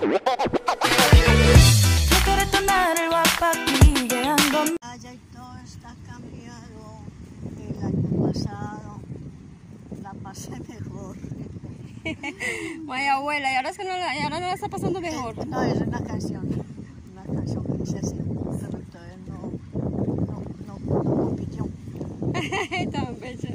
Allá y todo está cambiado. El año pasado la pasé mejor. Vaya abuela, y ahora, ahora no la está pasando mejor. No, es una canción que dice así, pero todavía no compitió. Tan bella.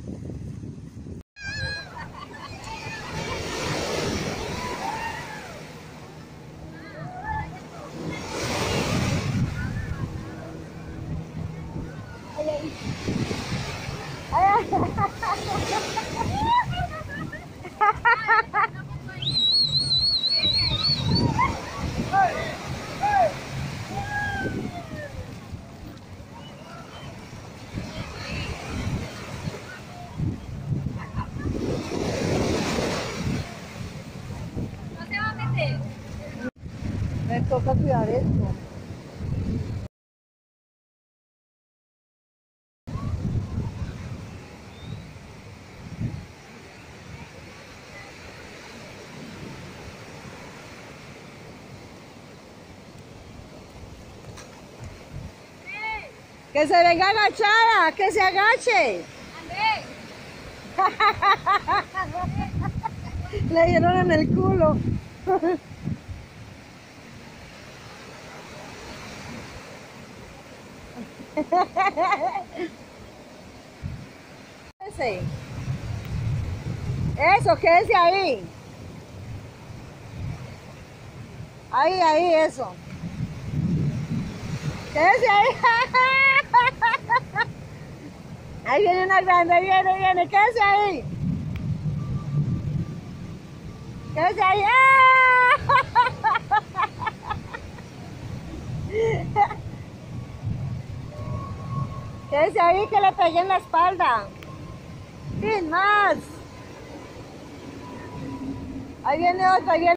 Me toca cuidar esto. Que se venga agachada, que se agache. Le dieron en el culo. Eso, quédese ahí. Ahí, eso. Quédese ahí. Ahí viene una grande, viene, quédese ahí. Quédese ahí. Quédese ahí que le pegué en la espalda. Sin más. Ahí viene otra,